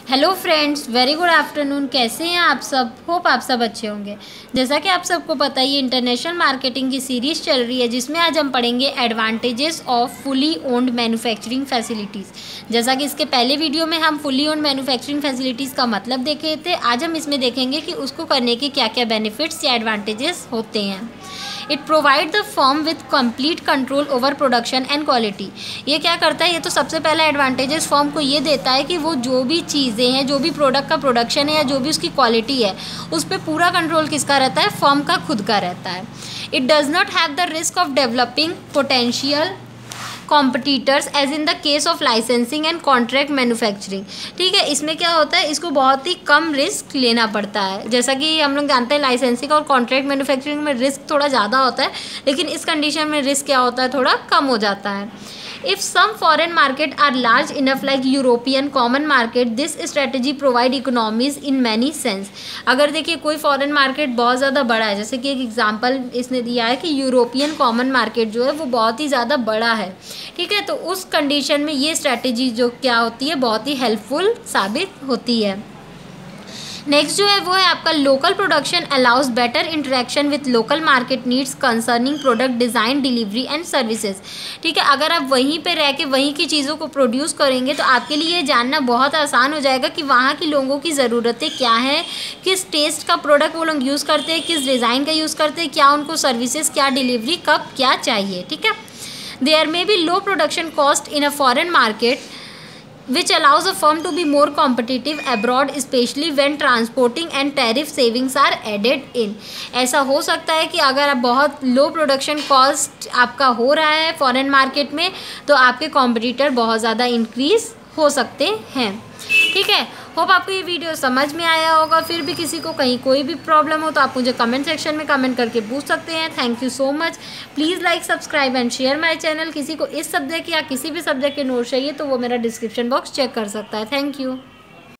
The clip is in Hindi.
Hello friends, very good afternoon. कैसे हैं आप सब? होप आप सब अच्छे होंगे। जैसा कि आप सबको पता है, ये इंटरनेशनल मार्केटिंग की सीरीज़ चल रही है जिसमें आज हम पढ़ेंगे advantages of fully owned manufacturing facilities. जैसा कि इसके पहले वीडियो में हम फुली ओन्ड मैन्युफैक्चरिंग फैसिलिटीज़ का मतलब देखे थे, आज हम इसमें देखेंगे कि उसको करने के क्या क्या बेनिफिट्स या एडवांटेजेस होते हैं। It provide the firm with complete control over production and quality. ये क्या करता है? ये तो सबसे पहला एडवांटेजेस फर्म को ये देता है कि वो जो भी चीज़ें हैं, जो भी प्रोडक्ट का प्रोडक्शन है या जो भी उसकी क्वालिटी है, उस पर पूरा कंट्रोल किसका रहता है? फर्म का खुद का रहता है। It does not have the risk of developing potential competitors as in the case of licensing and contract manufacturing. ठीक है, इसमें क्या होता है, इसको बहुत ही कम रिस्क लेना पड़ता है। जैसा कि हम लोग जानते हैं लाइसेंसिंग और कॉन्ट्रैक्ट मैन्युफैक्चरिंग में रिस्क थोड़ा ज़्यादा होता है, लेकिन इस कंडीशन में रिस्क क्या होता है? थोड़ा कम हो जाता है। If some foreign market are large enough like European common market, this strategy provide economies in many sense। अगर देखिए कोई फॉरेन मार्केट बहुत ज़्यादा बड़ा है, जैसे कि एक एग्जांपल इसने दिया है कि यूरोपियन कॉमन मार्केट जो है वो बहुत ही ज़्यादा बड़ा है, ठीक है, तो उस कंडीशन में ये स्ट्रैटेजी जो क्या होती है, बहुत ही हेल्पफुल साबित होती है। नेक्स्ट जो है वो है आपका local production allows better interaction with local market needs concerning product design, delivery and services. ठीक है, अगर आप वहीं पे रह के वहीं की चीज़ों को प्रोड्यूस करेंगे तो आपके लिए ये जानना बहुत आसान हो जाएगा कि वहाँ के लोगों की ज़रूरतें क्या हैं, किस टेस्ट का प्रोडक्ट वो लोग यूज़ करते हैं, किस डिज़ाइन का यूज़ करते हैं, क्या उनको सर्विसेज, क्या डिलीवरी, कब क्या चाहिए। ठीक है, there may be low production cost in a foreign market which allows a firm to be more competitive abroad, especially when transporting and tariff savings are added in। ऐसा हो सकता है कि अगर आप बहुत लो प्रोडक्शन कॉस्ट आपका हो रहा है फॉरेन मार्केट में, तो आपके कॉम्पिटिटर बहुत ज़्यादा इंक्रीज हो सकते हैं। ठीक है, होप आपको ये वीडियो समझ में आया होगा। फिर भी किसी को कहीं कोई भी प्रॉब्लम हो तो आप मुझे कमेंट सेक्शन में कमेंट करके पूछ सकते हैं। Thank you so much. Please like, subscribe and share my channel. किसी को इस सब्जेक्ट या किसी भी सब्जेक्ट के नोट्स चाहिए तो वो मेरा डिस्क्रिप्शन बॉक्स चेक कर सकता है। Thank you.